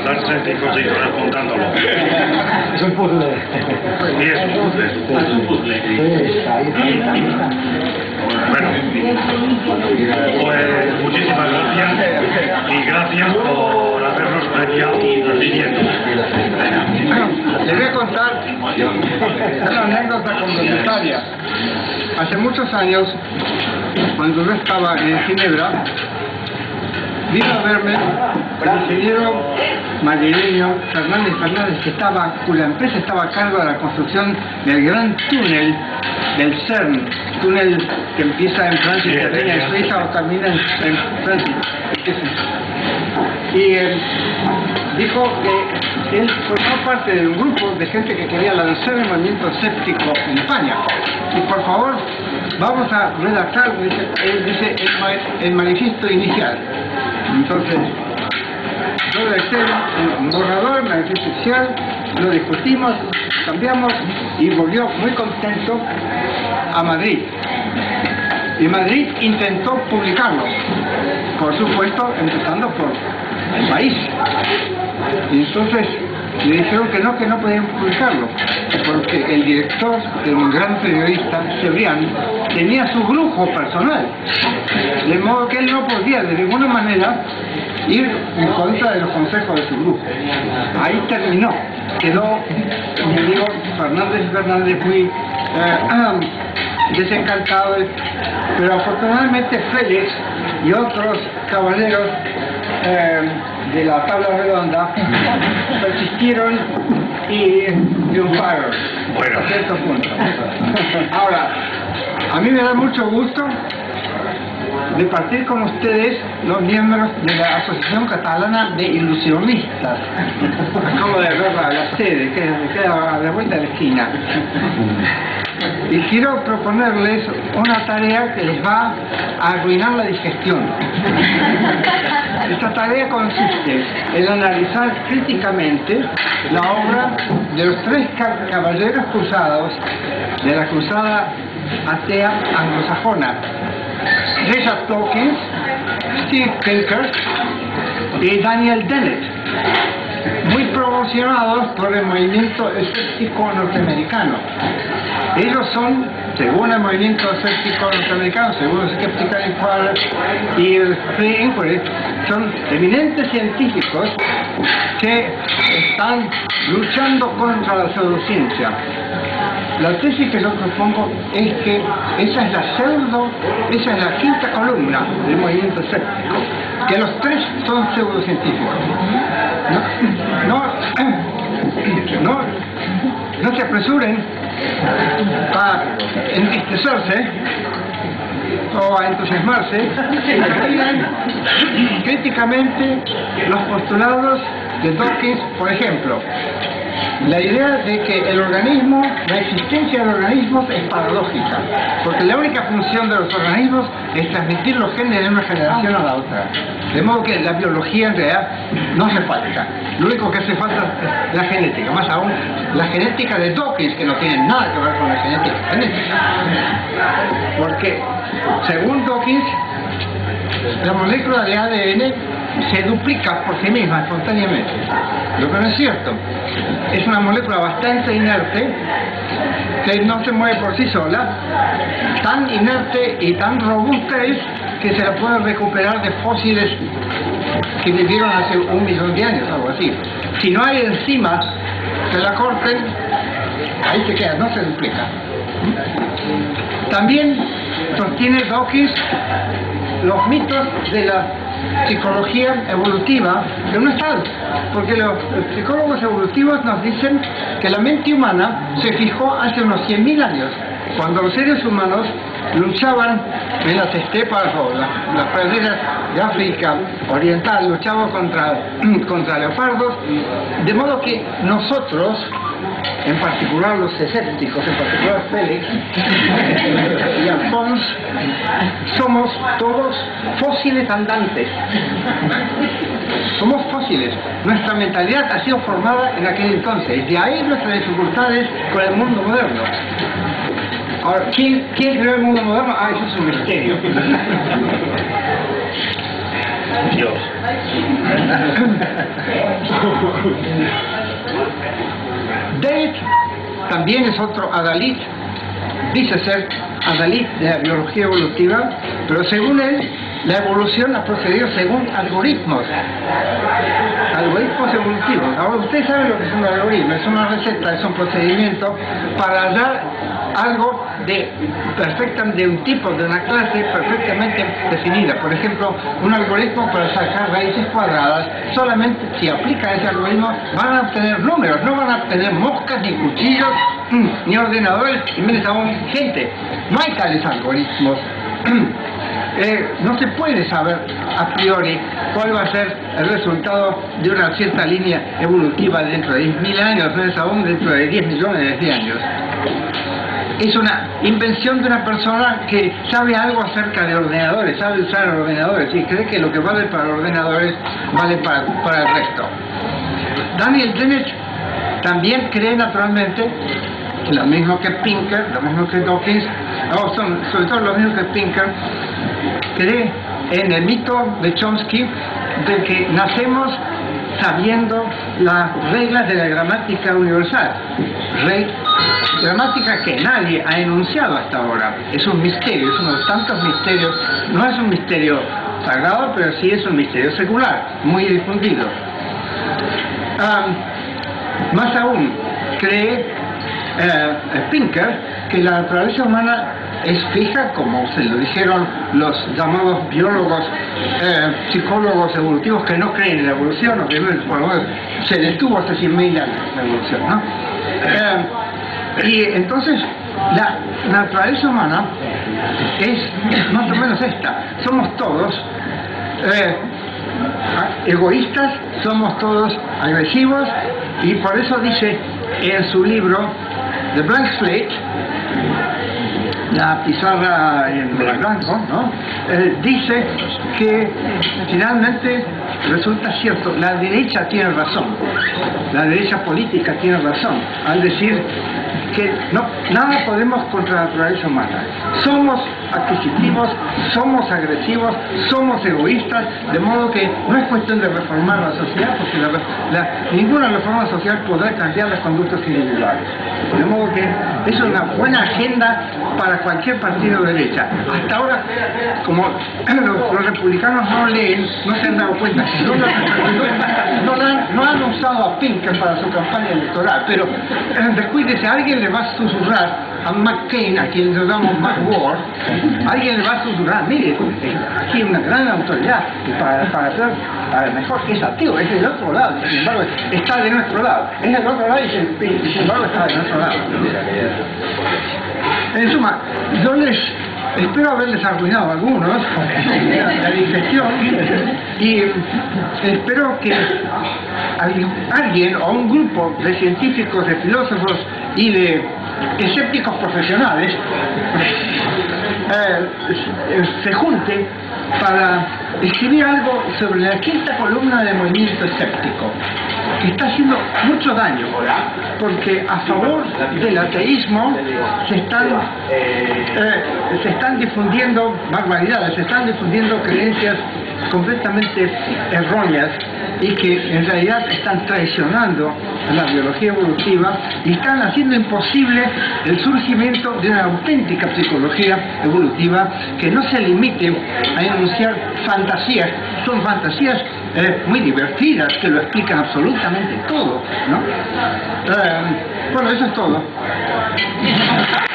tardar 36 horas contándolo. Es un puzzle. Sí, es un puzzle. Es un puzzle. Sí, está ahí. Bueno, pues muchísimas gracias y gracias por habernos premiado viniendo. Les voy a contar una anécdota complementaria. Hace muchos años, cuando yo estaba en Ginebra, vino a verme el ingeniero madrileño Fernández, cuya empresa estaba a cargo de la construcción del gran túnel del CERN, túnel que empieza en Francia y termina en Suiza o termina en Francia. Y dijo que él formó parte de un grupo de gente que quería lanzar el movimiento escéptico en España. Y por favor, vamos a redactar, dice el manifiesto inicial. Entonces, yo redacté un borrador, el manifiesto inicial, lo discutimos, cambiamos y volvió muy contento a Madrid. Y Madrid intentó publicarlo, por supuesto, empezando por el país. Y entonces le dijeron que no podían publicarlo, porque el director, de un gran periodista, Cebrián, tenía su grupo personal, de modo que él no podía de ninguna manera ir en contra de los consejos de su grupo. Ahí terminó, quedó mi amigo Fernández muy desencantado, pero afortunadamente Félix y otros caballeros de la tabla redonda persistieron y triunfaron a cierto punto. Ahora, a mí me da mucho gusto de partir con ustedes, los miembros de la Asociación Catalana de Ilusionistas. Acabo de ver la sede, que queda a la vuelta de la esquina. Y quiero proponerles una tarea que les va a arruinar la digestión. Esta tarea consiste en analizar críticamente la obra de los tres caballeros cruzados de la cruzada atea anglosajona: Richard Dawkins, Steve Pinker y Daniel Dennett, muy promocionados por el movimiento escéptico norteamericano. Ellos son, según el movimiento escéptico norteamericano, según el Skeptical Inquirer y el Free Inquiry, son eminentes científicos que están luchando contra la pseudociencia. La tesis que yo propongo es que esa es la quinta columna del movimiento escéptico, que los tres son pseudocientíficos. No se apresuren a entristecerse o a entusiasmarse, y miren críticamente los postulados de Dawkins, por ejemplo. La idea de que el organismo, la existencia de organismos es paradójica, porque la única función de los organismos es transmitir los genes de una generación a la otra. De modo que la biología en realidad no hace falta. Lo único que hace falta es la genética, más aún la genética de Dawkins, que no tiene nada que ver con la genética. Porque, según Dawkins, la molécula de ADN se duplica por sí misma espontáneamente, lo que no es cierto. Es una molécula bastante inerte que no se mueve por sí sola, tan inerte y tan robusta es que se la puede recuperar de fósiles que vivieron hace 1 millón de años, algo así. Si no hay enzimas que la corten, ahí se queda, no se duplica. También sostiene Dawkins los mitos de la psicología evolutiva, que no es tal, porque los psicólogos evolutivos nos dicen que la mente humana se fijó hace unos 100.000 años, cuando los seres humanos luchaban en las estepas o las praderas de África Oriental, luchaban contra leopardos, de modo que nosotros, en particular los escépticos, en particular Félix y Alphonse, somos todos fósiles andantes. Somos fósiles. Nuestra mentalidad ha sido formada en aquel entonces. De ahí nuestras dificultades con el mundo moderno. Ahora, ¿quién creó el mundo moderno? Ah, eso es un misterio. Dios. Dennett también es otro adalid, dice ser adalid de la biología evolutiva, pero según él, la evolución ha procedido según algoritmos evolutivos. Ahora, ustedes saben lo que es un algoritmo, es una receta, es un procedimiento para dar algo de un tipo, de una clase perfectamente definida. Por ejemplo, un algoritmo para sacar raíces cuadradas, solamente si aplica ese algoritmo van a obtener números, no van a obtener moscas, ni cuchillos, ni ordenadores, y menos aún gente. No hay tales algoritmos. No se puede saber a priori cuál va a ser el resultado de una cierta línea evolutiva dentro de 10.000 años, menos aún dentro de 10 millones de años. Es una invención de una persona que sabe algo acerca de ordenadores, sabe usar ordenadores y cree que lo que vale para ordenadores vale para el resto. Daniel Dennett también cree naturalmente, lo mismo que Pinker, lo mismo que Dawkins, sobre todo lo mismo que Pinker, cree en el mito de Chomsky de que nacemos sabiendo las reglas de la gramática universal. Gramática que nadie ha enunciado hasta ahora. Es un misterio, es uno de los tantos misterios. No es un misterio sagrado, pero sí es un misterio secular, muy difundido. Más aún, cree Pinker que la naturaleza humana es fija, como se lo dijeron los llamados biólogos, psicólogos evolutivos que no creen en la evolución, o que por lo menos se detuvo hace 100.000 años la evolución, ¿no? Y entonces la naturaleza humana es más o menos esta. Somos todos egoístas, somos todos agresivos, y por eso dice en su libro The Blank Slate, la pizarra en blanco, ¿no? Dice que finalmente resulta cierto, la derecha tiene razón, la derecha política tiene razón al decir que nada podemos contra la naturaleza humana. Somos adquisitivos, somos agresivos, somos egoístas, de modo que no es cuestión de reformar la sociedad, porque ninguna reforma social podrá cambiar las conductas individuales. De modo que es una buena agenda para cualquier partido de derecha. Hasta ahora, como los republicanos no leen, no se han dado cuenta, no han usado a Pinker para su campaña electoral, pero descuídese, alguien le va a susurrar a McCain, a quien le damos McWar, alguien le va a susurrar, mire, aquí hay una gran autoridad, y para hacer mejor que es ateo, es del otro lado, sin embargo está de nuestro lado, es del otro lado y sin embargo está de nuestro lado. En suma, yo espero haberles arruinado a algunos la digestión, y espero que alguien o un grupo de científicos, de filósofos y de escépticos profesionales se junte para escribir algo sobre la quinta columna del movimiento escéptico, que está haciendo mucho daño, porque a favor del ateísmo se están difundiendo barbaridades, se están difundiendo creencias completamente erróneas y que en realidad están traicionando la biología evolutiva y están haciendo imposible el surgimiento de una auténtica psicología evolutiva que no se limite a enunciar fantasías. Son fantasías muy divertidas que lo explican absolutamente todo, ¿no? Bueno, eso es todo.